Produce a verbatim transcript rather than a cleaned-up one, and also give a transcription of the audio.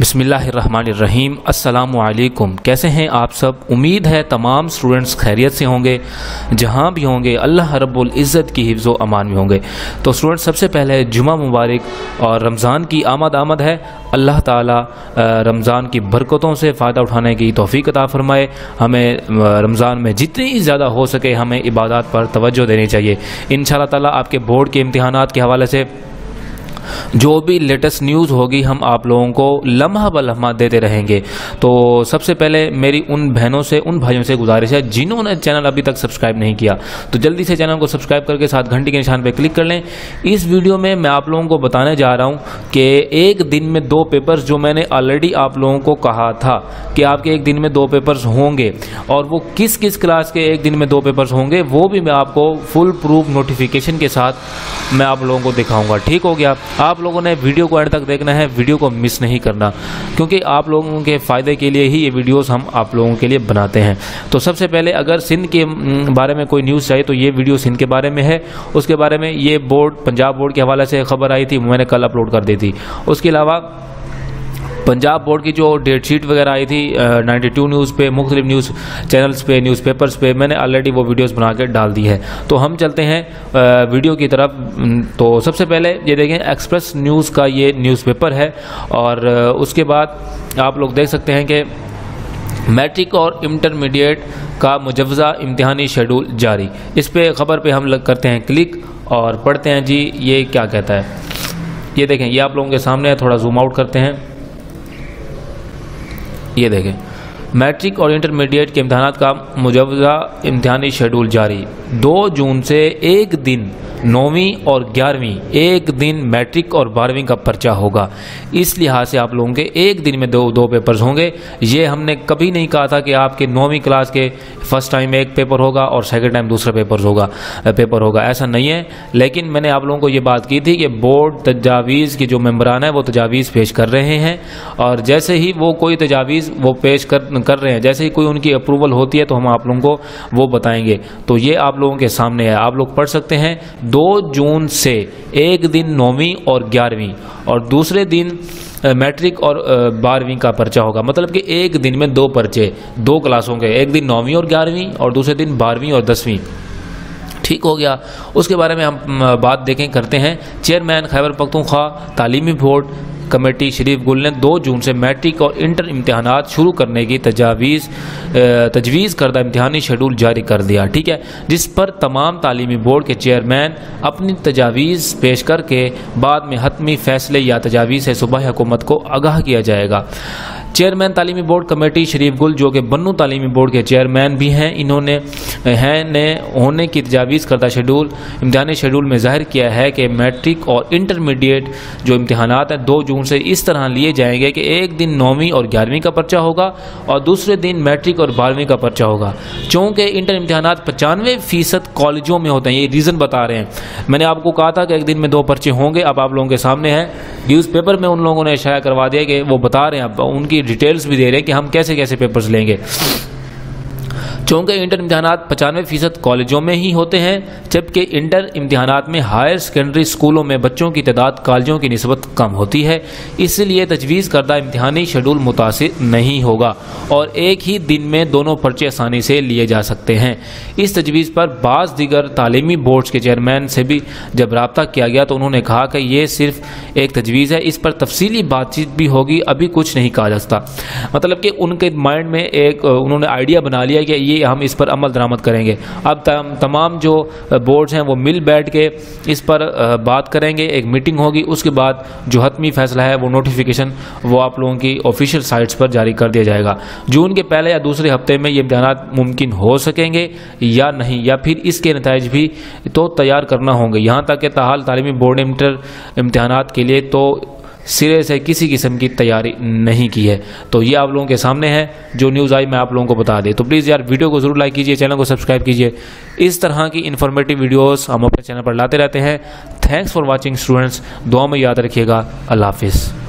बिस्मिल्लाहिर्रहमानिर्रहीम। अस्सलामु अलैकुम। कैसे हैं आप सब? उम्मीद है तमाम स्टूडेंट्स खैरियत से होंगे, जहां भी होंगे अल्लाह रब्बुल इज़्ज़त की हिफ्ज़ व अमान में होंगे। तो स्टूडेंट्स, सबसे पहले जुमा मुबारक और रमज़ान की आमद आमद है। अल्लाह ताला रमज़ान की बरकतों से फ़ायदा उठाने की तौफ़ीक़ अता फ़रमाए। हमें रमज़ान में जितनी ज़्यादा हो सके हमें इबादत पर तवज्जो देनी चाहिए। इंशाअल्लाह ताला आपके बोर्ड के इम्तिहानात के हवाले से जो भी लेटेस्ट न्यूज़ होगी हम आप लोगों को लम्हा ब लम्हा देते रहेंगे। तो सबसे पहले मेरी उन बहनों से, उन भाइयों से गुजारिश है जिन्होंने चैनल अभी तक सब्सक्राइब नहीं किया, तो जल्दी से चैनल को सब्सक्राइब करके साथ घंटी के निशान पर क्लिक कर लें। इस वीडियो में मैं आप लोगों को बताने जा रहा हूं कि एक दिन में दो पेपर्स, जो मैंने ऑलरेडी आप लोगों को कहा था कि आपके एक दिन में दो पेपर्स होंगे, और वो किस किस क्लास के एक दिन में दो पेपर्स होंगे वो भी मैं आपको फुल प्रूफ नोटिफिकेशन के साथ मैं आप लोगों को दिखाऊंगा। ठीक हो गया? आप लोगों ने वीडियो को एंड तक देखना है, वीडियो को मिस नहीं करना, क्योंकि आप लोगों के फ़ायदे के लिए ही ये वीडियोस हम आप लोगों के लिए बनाते हैं। तो सबसे पहले अगर सिंध के बारे में कोई न्यूज़ चाहिए तो ये वीडियो सिंध के बारे में है। उसके बारे में ये बोर्ड, पंजाब बोर्ड के हवाले से खबर आई थी, मैंने कल अपलोड कर दी थी। उसके अलावा पंजाब बोर्ड की जो डेट शीट वगैरह आई थी नाइन्टी टू न्यूज़ पे, मुख्तलिफ न्यूज़ चैनल्स पे, न्यूज़पेपर्स पे, मैंने ऑलरेडी वो वीडियोस बना के डाल दी है। तो हम चलते हैं आ, वीडियो की तरफ। तो सबसे पहले ये देखें, एक्सप्रेस न्यूज़ का ये न्यूज़पेपर है, और आ, उसके बाद आप लोग देख सकते हैं कि मैट्रिक और इंटरमीडिएट का मुजव्वज़ा इम्तिहानी शेड्यूल जारी। इस पे ख़बर पे हम लग करते हैं क्लिक और पढ़ते हैं जी ये क्या कहता है। ये देखें, ये आप लोगों के सामने है, थोड़ा जूम आउट करते हैं। ये देखें, मैट्रिक और इंटरमीडिएट के इम्तिहानात का मुजव्वज़ा इम्तिहानी शेड्यूल जारी। दो जून से एक दिन नौवीं और ग्यारहवीं, एक दिन मैट्रिक और बारहवीं का पर्चा होगा। इस लिहाज से आप लोगों के एक दिन में दो दो पेपर्स होंगे। ये हमने कभी नहीं कहा था कि आपके नौवीं क्लास के फर्स्ट टाइम एक पेपर होगा और सेकंड टाइम दूसरा पेपर होगा पेपर होगा ऐसा नहीं है। लेकिन मैंने आप लोगों को ये बात की थी कि बोर्ड तजावीज़ के जो मेम्बरान है वो तजावीज़ पेश कर रहे हैं, और जैसे ही वो कोई तजावीज़ वो पेश कर कर रहे हैं, जैसे ही कोई उनकी अप्रूवल होती है तो हम आप लोगों को वो बताएंगे। तो ये आप लोगों के सामने है, आप लोग पढ़ सकते हैं। दो जून से एक दिन नौवीं और ग्यारहवीं और दूसरे दिन मैट्रिक और बारहवीं का पर्चा होगा। मतलब कि एक दिन में दो पर्चे, दो क्लासों के, एक दिन नौवीं और ग्यारहवीं और दूसरे दिन बारहवीं और दसवीं। ठीक हो गया? उसके बारे में हम बात देखें करते हैं। चेयरमैन खैबर पख्तूनख्वा तालीमी बोर्ड कमेटी शरीफ गुल ने दो जून से मैट्रिक और इंटर इम्तिहानात शुरू करने की तजावीज़ तजवीज़ करदा इम्तिहानी शेड्यूल जारी कर दिया। ठीक है, जिस पर तमाम तालीमी बोर्ड के चेयरमैन अपनी तजावीज़ पेश करके बाद में हतमी फैसले या तजावीज़ से सूबाई हुकूमत को आगाह किया जाएगा। चेयरमैन तालीमी बोर्ड कमेटी शरीफ गुल, जो कि बन्नू तालीमी बोर्ड के चेयरमैन भी हैं, इन्होंने हैं ने होने की तजावीज़ करदा शेड्यूल इम्तिहानी शेड्यूल में जाहिर किया है कि मैट्रिक और इंटरमीडिएट जो इम्तिहानात हैं दो जून से इस तरह लिए जाएंगे कि एक दिन नौवीं और ग्यारहवीं का पर्चा होगा और दूसरे दिन मैट्रिक और बारहवीं का पर्चा होगा। चूँकि इंटर इम्तिहानात पचानवे फ़ीसद कॉलेजों में होते हैं, ये रीज़न बता रहे हैं। मैंने आपको कहा था कि एक दिन में दो पर्चे होंगे, अब आप लोगों के सामने है। न्यूज़पेपर में उन लोगों ने शाया करवा दिया कि वो बता रहे हैं, अब उनकी डिटेल्स भी दे रहे हैं कि हम कैसे कैसे पेपर्स लेंगे। चूँकि इंटर इम्तिहानात पचानवे फ़ीसद कॉलेजों में ही होते हैं, जबकि इंटर इम्तिहानात में हायर सेकेंडरी स्कूलों में बच्चों की तादाद कॉलेजों की निस्बत कम होती है, इसलिए तजवीज़ करदा इम्तिहानी शेड्यूल मुतासिर नहीं होगा और एक ही दिन में दोनों पर्चे आसानी से लिए जा सकते हैं। इस तजवीज़ पर बाज़ दीगर तालीमी बोर्ड्स के चेयरमैन से भी जब रब्ता किया गया तो उन्होंने कहा कि ये सिर्फ एक तजवीज़ है, इस पर तफसीली बातचीत भी होगी, अभी कुछ नहीं कहा जा सकता। मतलब कि उनके माइंड में एक उन्होंने आइडिया बना लिया कि ये हम इस पर अमल दरामद करेंगे। अब तम, तमाम जो बोर्ड्स हैं वो मिल बैठ के इस पर बात करेंगे, एक मीटिंग होगी, उसके बाद जो हतमी फैसला है वो नोटिफिकेशन वो आप लोगों की ऑफिशियल साइट्स पर जारी कर दिया जाएगा। जून के पहले या दूसरे हफ्ते में ये इम्तिहानात मुमकिन हो सकेंगे या नहीं, या फिर इसके नताइज भी तो तैयार करना होंगे। यहाँ तक कि ताहाल तालीमी बोर्ड ने इंटर इम्तिहानात के लिए तो सिरे से किसी किस्म की तैयारी नहीं की है। तो ये आप लोगों के सामने है, जो न्यूज़ आई मैं आप लोगों को बता दें। तो प्लीज़ यार वीडियो को ज़रूर लाइक कीजिए, चैनल को सब्सक्राइब कीजिए। इस तरह की इन्फॉर्मेटिव वीडियोस हम अपने चैनल पर लाते रहते हैं। थैंक्स फॉर वाचिंग स्टूडेंट्स, दुआ में याद रखिएगा। अल्लाह हाफिज़।